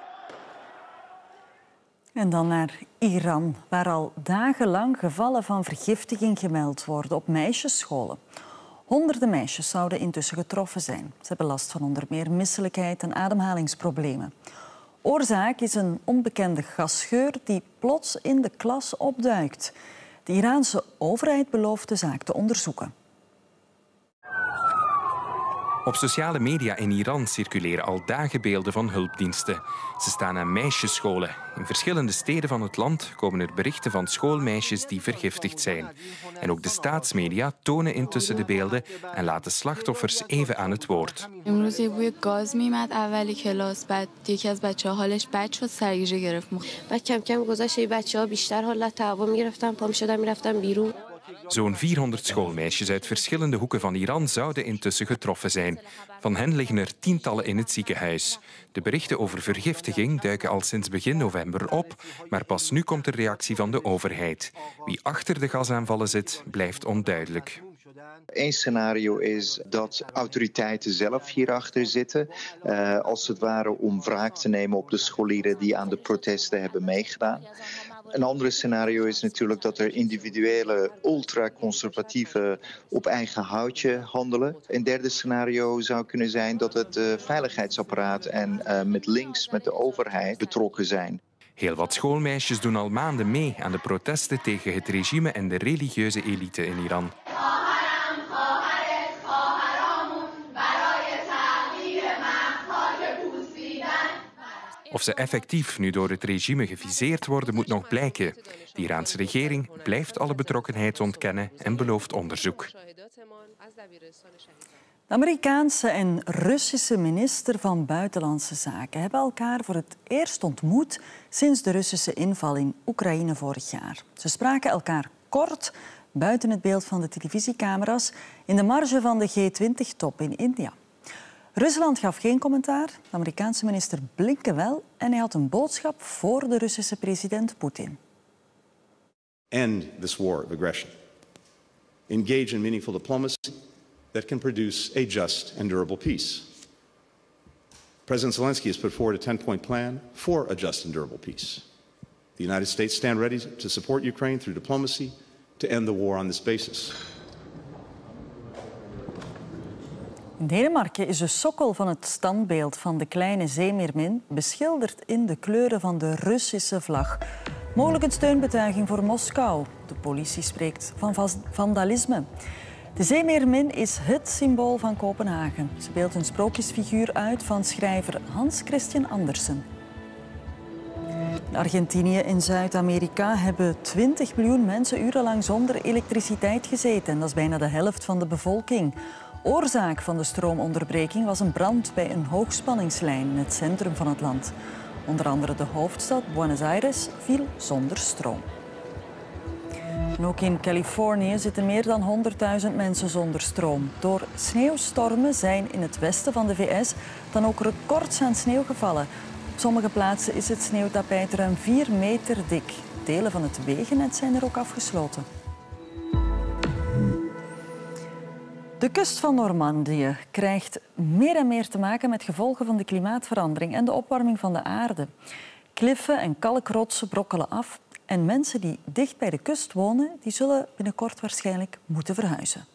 En dan naar Iran, waar al dagenlang gevallen van vergiftiging gemeld worden op meisjesscholen. Honderden meisjes zouden intussen getroffen zijn. Ze hebben last van onder meer misselijkheid en ademhalingsproblemen. Oorzaak is een onbekende gasgeur die plots in de klas opduikt. De Iraanse overheid belooft de zaak te onderzoeken. Op sociale media in Iran circuleren al dagen beelden van hulpdiensten. Ze staan aan meisjesscholen. In verschillende steden van het land komen er berichten van schoolmeisjes die vergiftigd zijn. En ook de staatsmedia tonen intussen de beelden en laten slachtoffers even aan het woord. امروز یه بوی گاز میومد اولی کلاس بعد یکی از بچه‌ها حالش بد شد سرگیجه گرفت بعد کم کم گذشت بچه‌ها بیشتر حالت تعاون می‌گرفتن پا می‌شدن می‌رفتن بیرون. Zo'n vierhonderd schoolmeisjes uit verschillende hoeken van Iran zouden intussen getroffen zijn. Van hen liggen er tientallen in het ziekenhuis. De berichten over vergiftiging duiken al sinds begin november op, maar pas nu komt de reactie van de overheid. Wie achter de gasaanvallen zit, blijft onduidelijk. Eén scenario is dat autoriteiten zelf hierachter zitten, uh, als het ware om wraak te nemen op de scholieren die aan de protesten hebben meegedaan. Een ander scenario is natuurlijk dat er individuele ultraconservatieven op eigen houtje handelen. Een derde scenario zou kunnen zijn dat het uh, veiligheidsapparaat en uh, met links, met de overheid betrokken zijn. Heel wat schoolmeisjes doen al maanden mee aan de protesten tegen het regime en de religieuze elite in Iran. Of ze effectief nu door het regime geviseerd worden, moet nog blijken. De Iraanse regering blijft alle betrokkenheid ontkennen en belooft onderzoek. De Amerikaanse en Russische minister van Buitenlandse Zaken hebben elkaar voor het eerst ontmoet sinds de Russische inval in Oekraïne vorig jaar. Ze spraken elkaar kort buiten het beeld van de televisiecamera's in de marge van de G twintig top in India. Rusland gaf geen commentaar, de Amerikaanse minister Blinken wel en hij had een boodschap voor de Russische president Poetin. End this war of aggression. Engage in meaningful diplomacy that can produce a just and durable peace. President Zelensky has put forward a ten-point plan for a just and durable peace. The United States stand ready to support Ukraine through diplomacy to end the war on this basis. In Denemarken is de sokkel van het standbeeld van de kleine zeemeermin beschilderd in de kleuren van de Russische vlag. Mogelijk een steunbetuiging voor Moskou. De politie spreekt van vandalisme. De zeemeermin is het symbool van Kopenhagen. Ze beeldt een sprookjesfiguur uit van schrijver Hans Christian Andersen. In Argentinië en Zuid-Amerika hebben twintig miljoen mensen urenlang zonder elektriciteit gezeten. En dat is bijna de helft van de bevolking. Oorzaak van de stroomonderbreking was een brand bij een hoogspanningslijn in het centrum van het land. Onder andere de hoofdstad Buenos Aires viel zonder stroom. En ook in Californië zitten meer dan honderdduizend mensen zonder stroom. Door sneeuwstormen zijn in het westen van de V S dan ook records aan sneeuw gevallen. Op sommige plaatsen is het sneeuwtapijt ruim vier meter dik. Delen van het wegennet zijn er ook afgesloten. De kust van Normandië krijgt meer en meer te maken met gevolgen van de klimaatverandering en de opwarming van de aarde. Kliffen en kalkrotsen brokkelen af en mensen die dicht bij de kust wonen, die zullen binnenkort waarschijnlijk moeten verhuizen.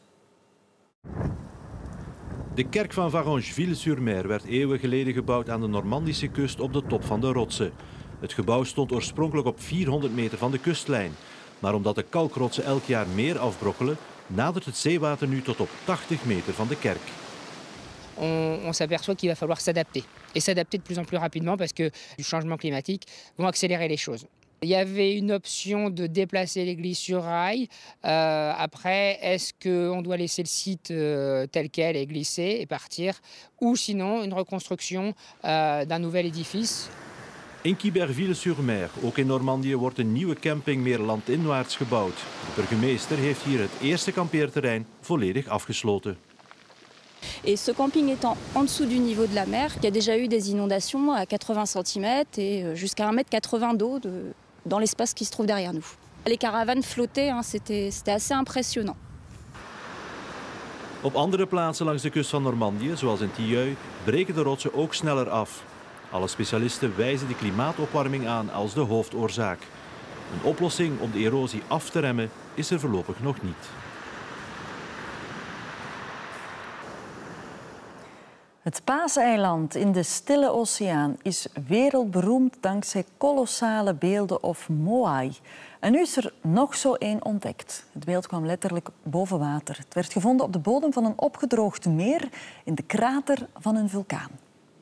De kerk van Varengeville-sur-Mer werd eeuwen geleden gebouwd aan de Normandische kust op de top van de rotsen. Het gebouw stond oorspronkelijk op vierhonderd meter van de kustlijn. Maar omdat de kalkrotsen elk jaar meer afbrokkelen, nadert het zeewater nu tot op tachtig meter van de kerk. On, on s'aperçoit qu'il va falloir s'adapter. Et s'adapter de plus en plus rapidement parce que le changement climatique vont accélérer les choses. Il y avait une option de déplacer l'église sur rail. Euh, après, est-ce qu'on doit laisser le site euh, tel quel et glisser et partir? Ou sinon, une reconstruction euh, d'un nouvel édifice. In Quiberville-sur-Mer, ook in Normandië, wordt een nieuwe camping meer landinwaarts gebouwd. De burgemeester heeft hier het eerste kampeerterrein volledig afgesloten. Et ce camping étant en dessous du niveau de la mer, il y a déjà eu des inondations à quatre-vingts centimètres et jusqu'à un mètre quatre-vingts d'eau de, dans l'espace qui se trouve derrière nous. Les caravanes flottaient, hein, c'était, c'était assez impressionnant. Op andere plaatsen langs de kust van Normandië, zoals in Tilleuil, breken de rotsen ook sneller af. Alle specialisten wijzen de klimaatopwarming aan als de hoofdoorzaak. Een oplossing om de erosie af te remmen is er voorlopig nog niet. Het Paaseiland in de Stille Oceaan is wereldberoemd dankzij kolossale beelden of moai. En nu is er nog zo één ontdekt. Het beeld kwam letterlijk boven water. Het werd gevonden op de bodem van een opgedroogd meer in de krater van een vulkaan.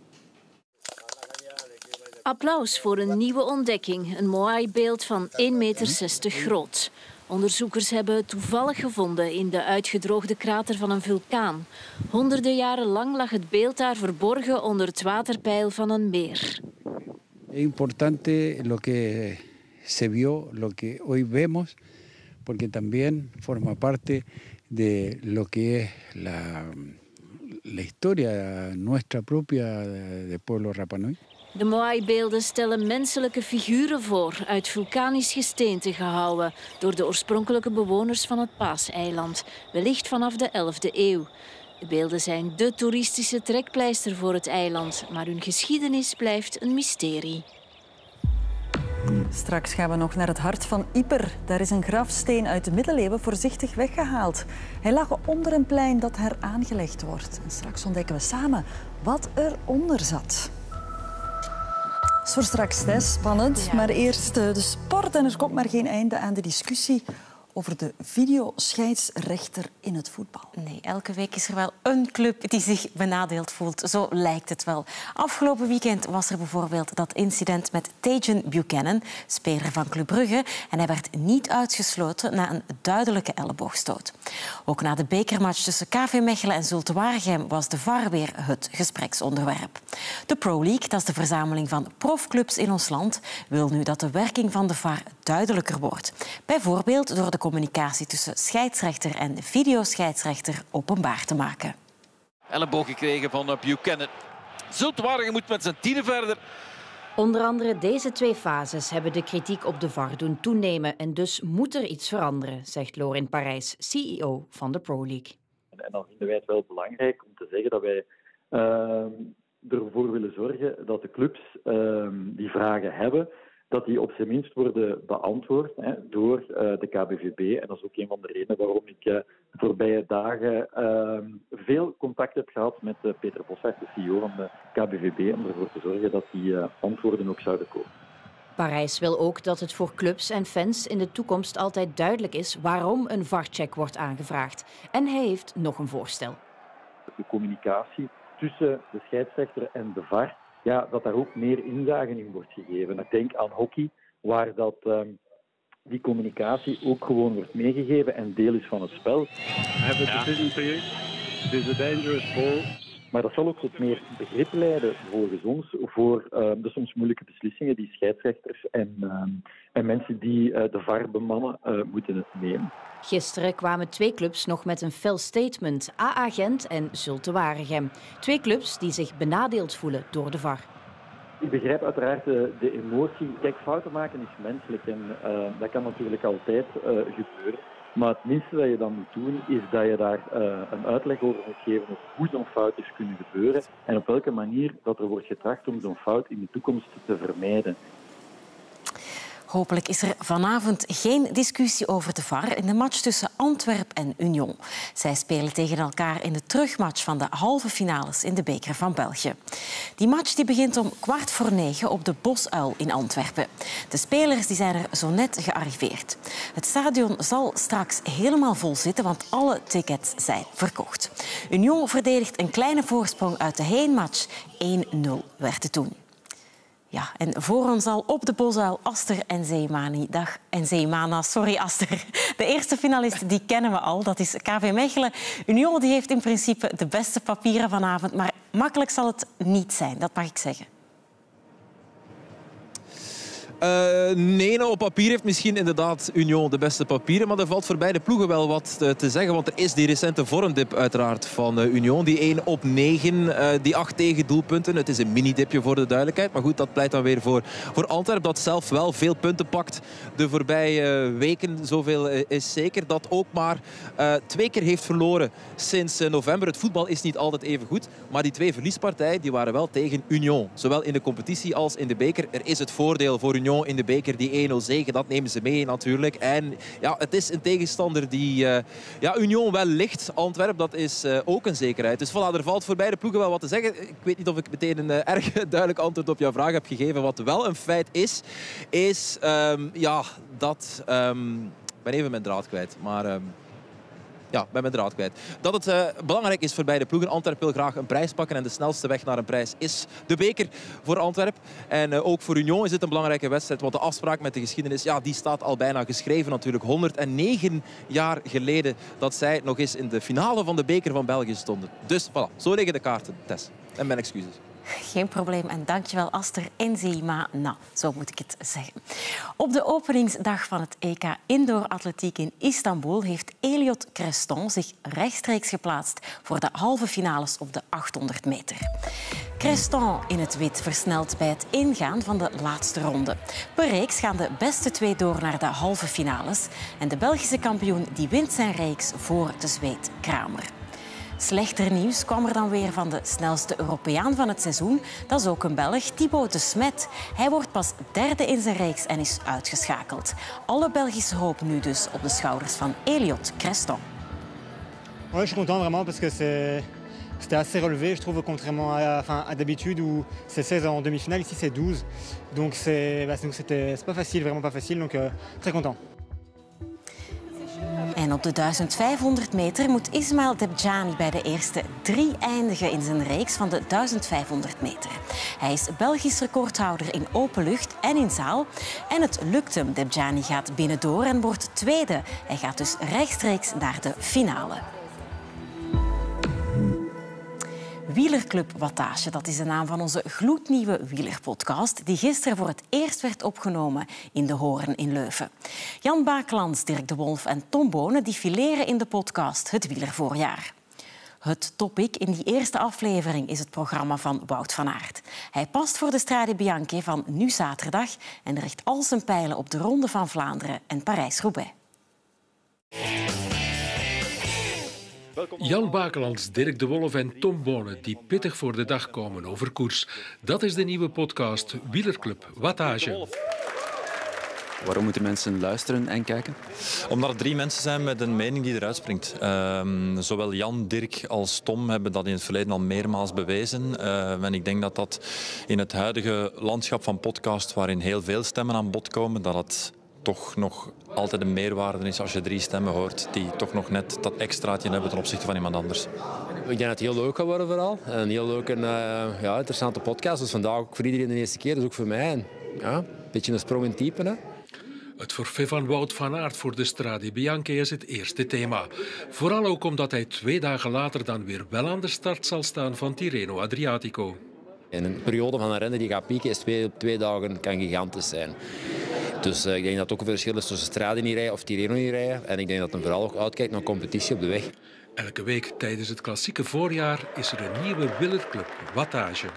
Applaus voor een nieuwe ontdekking. Een moai-beeld van één meter zestig groot. Onderzoekers hebben het toevallig gevonden in de uitgedroogde krater van een vulkaan. Honderden jaren lang lag het beeld daar verborgen onder het waterpeil van een meer. Importante lo que se vio, lo que hoy vemos, porque también forma parte de lo que es la, la historia nuestra propia de pueblo Rapa Nui. De moai-beelden stellen menselijke figuren voor, uit vulkanisch gesteente gehouwen, door de oorspronkelijke bewoners van het Paaseiland, wellicht vanaf de elfde eeuw. De beelden zijn dé toeristische trekpleister voor het eiland, maar hun geschiedenis blijft een mysterie. Straks gaan we nog naar het hart van Yper. Daar is een grafsteen uit de middeleeuwen voorzichtig weggehaald. Hij lag onder een plein dat heraangelegd wordt. En straks ontdekken we samen wat eronder zat. Dat is voor straks, hè? Spannend. Ja. Maar eerst de sport. En er komt maar geen einde aan de discussie over de videoscheidsrechter in het voetbal. Nee, elke week is er wel een club die zich benadeeld voelt. Zo lijkt het wel. Afgelopen weekend was er bijvoorbeeld dat incident met Tajon Buchanan, speler van Club Brugge. En hij werd niet uitgesloten na een duidelijke elleboogstoot. Ook na de bekermatch tussen K V Mechelen en Zulte Waregem was de V A R weer het gespreksonderwerp. De Pro League, dat is de verzameling van profclubs in ons land, wil nu dat de werking van de V A R duidelijker wordt. Bijvoorbeeld door de communicatie tussen scheidsrechter en videoscheidsrechter openbaar te maken. Elleboog gekregen van Buchanan. Zulte Waregem moet met zijn tienen verder. Onder andere deze twee fases hebben de kritiek op de V A R doen toenemen en dus moet er iets veranderen, zegt Laurent Parijs, C E O van de Pro League. En dan vinden wij het wel belangrijk om te zeggen dat wij uh, ervoor willen zorgen dat de clubs uh, die vragen hebben, dat die op zijn minst worden beantwoord hè, door uh, de K B V B. En dat is ook een van de redenen waarom ik uh, de voorbije dagen uh, veel contact heb gehad met uh, Peter Bossart, de C E O van de K B V B, om ervoor te zorgen dat die uh, antwoorden ook zouden komen. Parijs wil ook dat het voor clubs en fans in de toekomst altijd duidelijk is waarom een V A R-check wordt aangevraagd. En hij heeft nog een voorstel. De communicatie tussen de scheidsrechter en de V A R, ja, dat daar ook meer inzage in wordt gegeven. Ik denk aan hockey, waar dat, um, die communicatie ook gewoon wordt meegegeven en deel is van het spel. I have a decision for you. It is a dangerous ball. Maar dat zal ook tot meer begrip leiden volgens ons voor uh, de soms moeilijke beslissingen die scheidsrechters en, uh, en mensen die uh, de V A R bemannen uh, moeten nemen. Gisteren kwamen twee clubs nog met een fel statement. A A Gent en Zulte Waregem. Twee clubs die zich benadeeld voelen door de V A R. Ik begrijp uiteraard de, de emotie. Kijk, fouten maken is menselijk en uh, dat kan natuurlijk altijd uh, gebeuren. Maar het minste dat je dan moet doen, is dat je daar uh, een uitleg over moet geven over hoe zo'n fout is kunnen gebeuren en op welke manier dat er wordt getracht om zo'n fout in de toekomst te vermijden. Hopelijk is er vanavond geen discussie over de V A R in de match tussen Antwerpen en Union. Zij spelen tegen elkaar in de terugmatch van de halve finales in de beker van België. Die match die begint om kwart voor negen op de Bosuil in Antwerpen. De spelers die zijn er zo net gearriveerd. Het stadion zal straks helemaal vol zitten, want alle tickets zijn verkocht. Union verdedigt een kleine voorsprong uit de heenmatch. één nul werd het toen. Ja, en voor ons al op de Bosuil Aster en Zeemani. Dag en Zeemana, sorry Aster. De eerste finalist die kennen we al, dat is K V Mechelen. Union die heeft in principe de beste papieren vanavond, maar makkelijk zal het niet zijn, dat mag ik zeggen. Uh, nee, nou, op papier heeft misschien inderdaad Union de beste papieren, maar er valt voor beide ploegen wel wat te, te zeggen, want er is die recente vormdip uiteraard van uh, Union. Die één op negen, uh, die acht tegendoelpunten. Het is een mini-dipje voor de duidelijkheid, maar goed, dat pleit dan weer voor, voor Antwerpen, dat zelf wel veel punten pakt de voorbije uh, weken. Zoveel uh, is zeker, dat ook maar uh, twee keer heeft verloren sinds uh, november. Het voetbal is niet altijd even goed, maar die twee verliespartijen die waren wel tegen Union. Zowel in de competitie als in de beker. Er is het voordeel voor Union in de beker, die één nul zege, dat nemen ze mee natuurlijk. En ja, het is een tegenstander die uh, ja, Union wel ligt. Antwerpen, dat is uh, ook een zekerheid. Dus voilà, er valt voor beide ploegen wel wat te zeggen. Ik weet niet of ik meteen een uh, erg duidelijk antwoord op jouw vraag heb gegeven. Wat wel een feit is, is um, ja, dat... Um, ik ben even mijn draad kwijt, maar... Um, Ja, ik ben mijn draad kwijt. Dat het uh, belangrijk is voor beide ploegen. Antwerpen wil graag een prijs pakken en de snelste weg naar een prijs is de beker voor Antwerpen. En uh, ook voor Union is dit een belangrijke wedstrijd, want de afspraak met de geschiedenis, ja, die staat al bijna geschreven natuurlijk. honderdnegen jaar geleden dat zij nog eens in de finale van de beker van België stonden. Dus voilà, zo liggen de kaarten, Tess. En mijn excuses. Geen probleem en dankjewel Aster en Zeema. Nou, zo moet ik het zeggen. Op de openingsdag van het E K Indoor Atletiek in Istanbul heeft Eliot Creston zich rechtstreeks geplaatst voor de halve finales op de achthonderd meter. Creston in het wit versnelt bij het ingaan van de laatste ronde. Per reeks gaan de beste twee door naar de halve finales. En de Belgische kampioen die wint zijn reeks voor de Zweed Kramer. Slechter nieuws kwam er dan weer van de snelste Europeaan van het seizoen. Dat is ook een Belg, Thibaut de Smet. Hij wordt pas derde in zijn reeks en is uitgeschakeld. Alle Belgische hoop nu dus op de schouders van Eliot Creston. Ouais, je suis content vraiment parce que c'est... C'était assez relevé, je trouve, contrairement à, enfin, à d'habitude où c'est seize en demi-finale. Ici, c'est douze. Donc, c'est, bah, donc c'était, c'est pas facile, vraiment pas facile. Donc, euh, très content. En op de duizend vijfhonderd meter moet Ismail Debjani bij de eerste drie eindigen in zijn reeks van de duizend vijfhonderd meter. Hij is Belgisch recordhouder in open lucht en in zaal. En het lukt hem. Debjani gaat binnendoor en wordt tweede. Hij gaat dus rechtstreeks naar de finale. Wielerclub Wattage, dat is de naam van onze gloednieuwe wielerpodcast die gisteren voor het eerst werd opgenomen in De Hoorn in Leuven. Jan Bakelands, Dirk de Wolf en Tom Bonen die fileren in de podcast Het Wielervoorjaar. Het topic in die eerste aflevering is het programma van Wout van Aert. Hij past voor de Strade Bianche van nu zaterdag en richt al zijn pijlen op de Ronde van Vlaanderen en Parijs-Roubaix. Jan Bakelands, Dirk de Wolf en Tom Bonen die pittig voor de dag komen over koers. Dat is de nieuwe podcast Wielerclub Wattage. Waarom moeten mensen luisteren en kijken? Omdat er drie mensen zijn met een mening die eruit springt. Uh, zowel Jan, Dirk als Tom hebben dat in het verleden al meermaals bewezen. Uh, en ik denk dat dat in het huidige landschap van podcast, waarin heel veel stemmen aan bod komen, dat het toch nog altijd een meerwaarde is als je drie stemmen hoort die toch nog net dat extraatje hebben ten opzichte van iemand anders. Ik denk dat het heel leuk gaat worden vooral. Een heel leuke en uh, ja, interessante podcast. Dus vandaag ook voor iedereen de eerste keer, dus ook voor mij. En, ja, een beetje een sprong in type. Hè. Het forfait van Wout van Aert voor de Strade Bianche is het eerste thema. Vooral ook omdat hij twee dagen later dan weer wel aan de start zal staan van Tirreno Adriatico. In een periode van een renner die gaat pieken is twee, twee dagen kan gigantisch zijn. Dus uh, ik denk dat het ook een verschil is tussen Strade niet rijden of Tirreno niet rijden. En ik denk dat hij vooral ook uitkijkt naar competitie op de weg. Elke week tijdens het klassieke voorjaar is er een nieuwe wielerclub Wattage.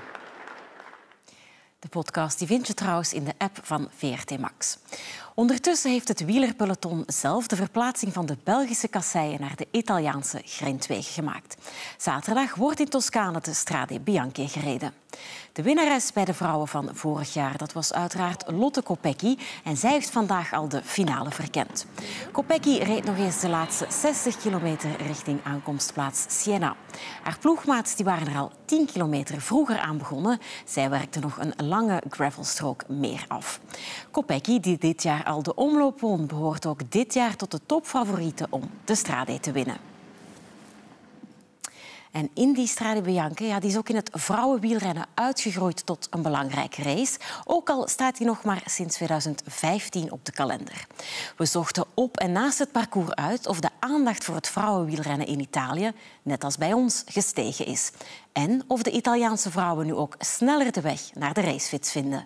De podcast die vind je trouwens in de app van V R T Max. Ondertussen heeft het wielerpeloton zelf de verplaatsing van de Belgische kasseien naar de Italiaanse grindwegen gemaakt. Zaterdag wordt in Toscane de Strade Bianche gereden. De winnares bij de vrouwen van vorig jaar, dat was uiteraard Lotte Kopecky en zij heeft vandaag al de finale verkend. Kopecky reed nog eens de laatste zestig kilometer richting aankomstplaats Siena. Haar ploegmaats die waren er al tien kilometer vroeger aan begonnen. Zij werkte nog een lange gravelstrook meer af. Kopecky, die dit jaar al de omloop won, behoort ook dit jaar tot de topfavorieten om de Strade te winnen. En in die Strade Bianche, ja, die is ook in het vrouwenwielrennen uitgegroeid tot een belangrijke race. Ook al staat die nog maar sinds tweeduizend vijftien op de kalender. We zochten op en naast het parcours uit of de aandacht voor het vrouwenwielrennen in Italië, net als bij ons, gestegen is. En of de Italiaanse vrouwen nu ook sneller de weg naar de racefiets vinden.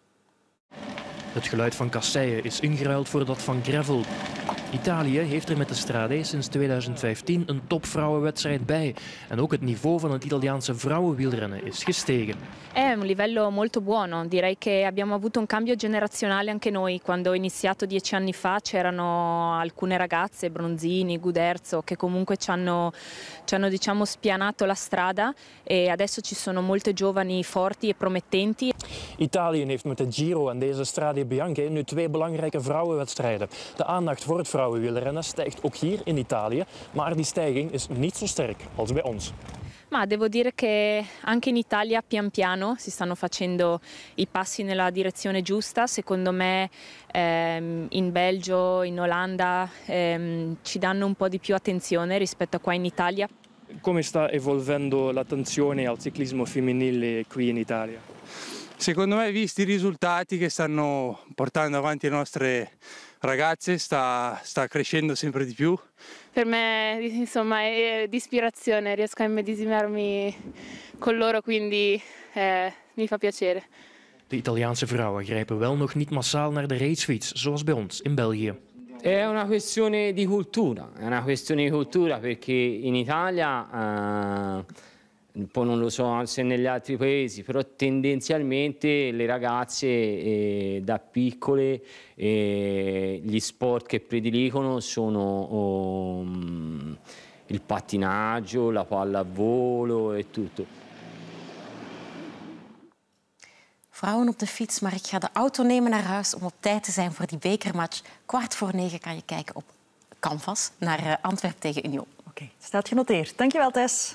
Het geluid van kasseien is ingeruild voor dat van gravel. Italië heeft er met de Strade sinds tweeduizend vijftien een topvrouwenwedstrijd bij. En ook het niveau van het Italiaanse vrouwenwielrennen is gestegen. È un livello molto buono, direi che abbiamo avuto un cambio generazionale anche noi. Quando ho iniziato dieci anni fa c'erano alcune ragazze, Bronzini, Guderzo, che comunque ci hanno, ci hanno diciamo, spianato la strada e adesso ci sono molte giovani forti e promettenti. Italië heeft met de Giro en deze Strade Bianche nu twee belangrijke vrouwenwedstrijden. De aandacht voor het vrouwenwielrennen stijgt ook hier in Italië, maar die stijging is niet zo sterk als bij ons. Ma devo dire che anche in Italia pian piano si stanno facendo i passi nella direzione giusta. Secondo me ehm, in Belgio, in Olanda ehm, ci danno un po' di più attenzione rispetto a qua in Italia. Come sta evolvendo l'attenzione al ciclismo femminile qui in Italia? Secondo me, visti i risultati che stanno portando avanti le nostre ragazze, sta, sta crescendo sempre di più. Per me, insomma, è di ispirazione, riesco a immedesimarmi con loro, quindi eh, mi fa piacere. De Italiaanse vrouwen grijpen wel nog niet massaal naar de racefiets, zoals bij ons in België. È una questione di cultura, è una questione di cultura perché in Italia, eh, poi non lo so se negli altri paesi, però tendenzialmente le ragazze eh, da piccole eh, gli sport che prediligono sono oh, il pattinaggio, la pallavolo e tutto. Vrouwen op de fiets, maar ik ga de auto nemen naar huis om op tijd te zijn voor die bekermatch. Kwart voor negen kan je kijken op Canvas naar Antwerpen tegen Union. Oké, okay, staat genoteerd. Dankjewel, Tess.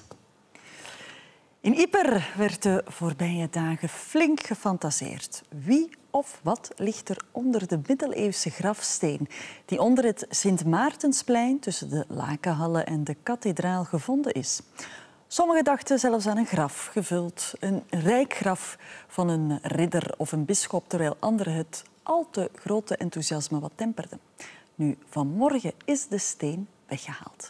In Ieper werd de voorbije dagen flink gefantaseerd. Wie of wat ligt er onder de middeleeuwse grafsteen die onder het Sint Maartensplein tussen de Lakenhallen en de kathedraal gevonden is? Sommigen dachten zelfs aan een graf gevuld, een rijk graf van een ridder of een bisschop, terwijl anderen het al te grote enthousiasme wat temperden. Nu, vanmorgen is de steen weggehaald.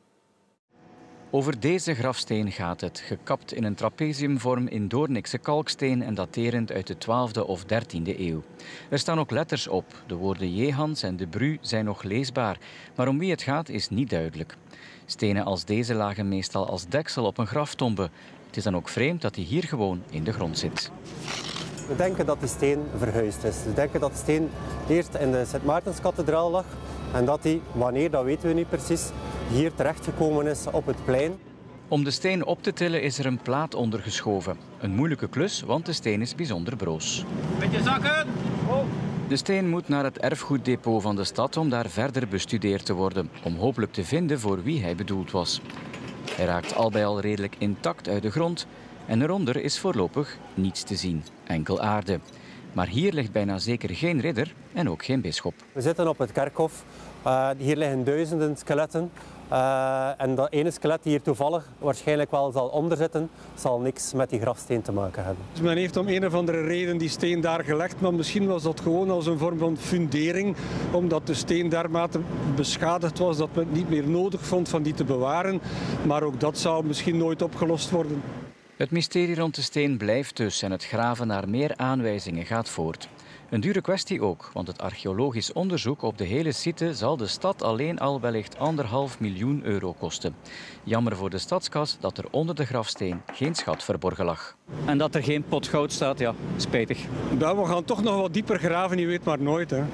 Over deze grafsteen gaat het, gekapt in een trapeziumvorm in Doornikse kalksteen en daterend uit de twaalfde of dertiende eeuw. Er staan ook letters op. De woorden Jehans en de Bru zijn nog leesbaar, maar om wie het gaat is niet duidelijk. Stenen als deze lagen meestal als deksel op een graftombe. Het is dan ook vreemd dat hij hier gewoon in de grond zit. We denken dat de steen verhuisd is. We denken dat de steen eerst in de Sint Maartenskathedraal lag en dat hij, wanneer, dat weten we niet precies, hier terechtgekomen is op het plein. Om de steen op te tillen is er een plaat ondergeschoven. Een moeilijke klus, want de steen is bijzonder broos. Beetje zakken! Oh. De steen moet naar het erfgoeddepot van de stad om daar verder bestudeerd te worden, om hopelijk te vinden voor wie hij bedoeld was. Hij raakt al bij al redelijk intact uit de grond en eronder is voorlopig niets te zien, enkel aarde. Maar hier ligt bijna zeker geen ridder en ook geen bisschop. We zitten op het kerkhof. Uh, hier liggen duizenden skeletten. Uh, en dat ene skelet die hier toevallig waarschijnlijk wel zal onderzitten, zal niks met die grafsteen te maken hebben. Dus men heeft om een of andere reden die steen daar gelegd, maar misschien was dat gewoon als een vorm van fundering, omdat de steen dermate beschadigd was dat men het niet meer nodig vond van die te bewaren. Maar ook dat zou misschien nooit opgelost worden. Het mysterie rond de steen blijft dus en het graven naar meer aanwijzingen gaat voort. Een dure kwestie ook, want het archeologisch onderzoek op de hele site zal de stad alleen al wellicht anderhalf miljoen euro kosten. Jammer voor de stadskas dat er onder de grafsteen geen schat verborgen lag. En dat er geen pot goud staat, ja, spijtig. Ja, we gaan toch nog wat dieper graven, je weet maar nooit, hè.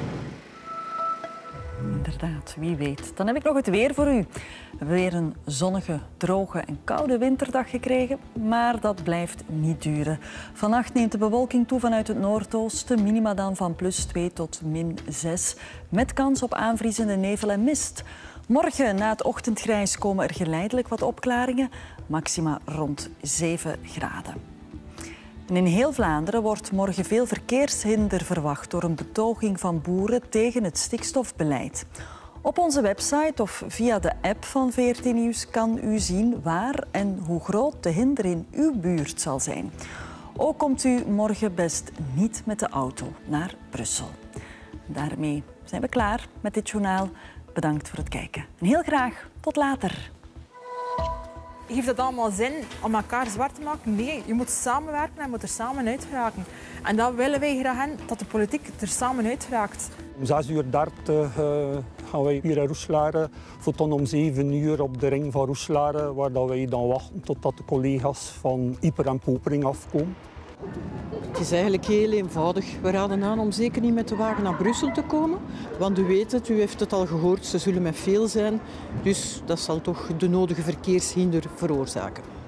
Inderdaad, wie weet. Dan heb ik nog het weer voor u. We hebben weer een zonnige, droge en koude winterdag gekregen, maar dat blijft niet duren. Vannacht neemt de bewolking toe vanuit het noordoosten, minima dan van plus twee tot min zes, met kans op aanvriezende nevel en mist. Morgen na het ochtendgrijs komen er geleidelijk wat opklaringen, maxima rond zeven graden. En in heel Vlaanderen wordt morgen veel verkeershinder verwacht door een betoging van boeren tegen het stikstofbeleid. Op onze website of via de app van V R T Nieuws kan u zien waar en hoe groot de hinder in uw buurt zal zijn. Ook komt u morgen best niet met de auto naar Brussel. Daarmee zijn we klaar met dit journaal. Bedankt voor het kijken. En heel graag tot later. Heeft het allemaal zin om elkaar zwart te maken? Nee, je moet samenwerken en moet er samen uit geraken. En dat willen wij graag hebben, dat de politiek er samen uit raakt. Om zes uur dertig uh, gaan wij hier in Roeselare, voor dan om zeven uur op de ring van Roeselare, waar dat wij dan wachten totdat de collega's van Ieper en Popering afkomen. Het is eigenlijk heel eenvoudig. We raden aan om zeker niet met de wagen naar Brussel te komen. Want u weet het, u heeft het al gehoord, ze zullen met veel zijn. Dus dat zal toch de nodige verkeershinder veroorzaken.